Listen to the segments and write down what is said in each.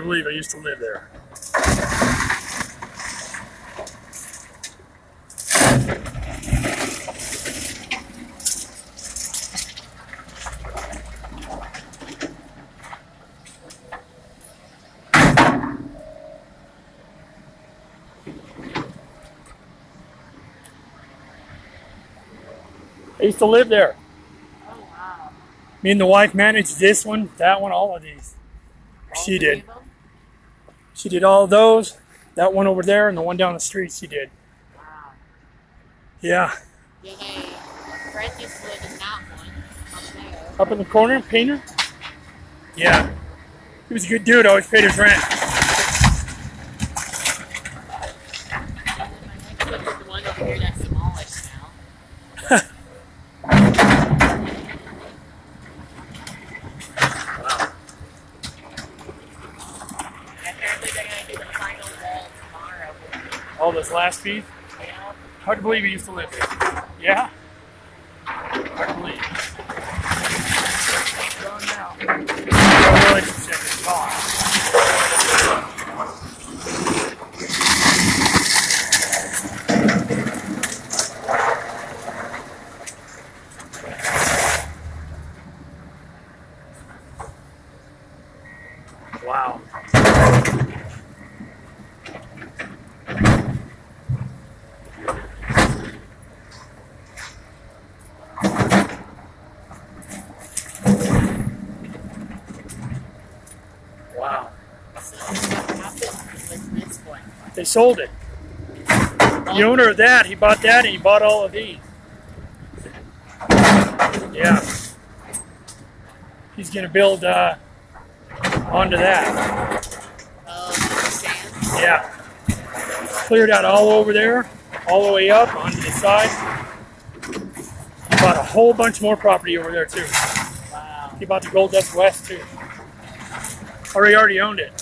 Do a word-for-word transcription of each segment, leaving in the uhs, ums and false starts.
believe I used to live there. I used to live there. Oh, wow. Me and the wife managed this one, that one, all of these. All She three did. of them? She did all of those. That one over there and the one down the street she did. Wow. Yeah. Yeah, my friend used to live in that one up there. Up in the corner, painter? Yeah. He was a good dude, always paid his rent. And then my next one is the one over here that's demolished now. Wow. Apparently they're going to do the final wall tomorrow. All this last piece? Yeah. Hard to believe he used to live there. Yeah? Hard to believe. It's gone now. No relationship. It's gone. Wow. Wow. So what happened with this one? They sold it. The owner of that, he bought that and he bought all of these. Yeah. He's going to build uh, onto that. Oh, the sand? Yeah. Cleared out all over there, all the way up onto the side. He bought a whole bunch more property over there too. Wow. He bought the Gold Dust West too. Or he already owned it.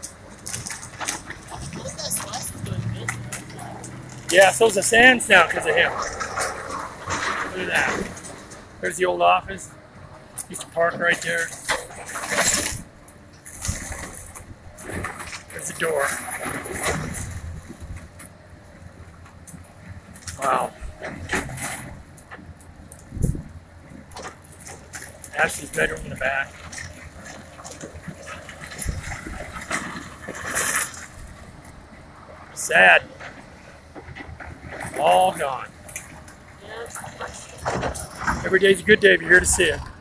Gold Dust West is doing good. Yeah, so's the Sands now because of him. Look at that. There's the old office. Used to park right there. There's the door. Wow. Ashley's bedroom in the back. Sad. All gone. Yeah. Every day's a good day if you're here to see it.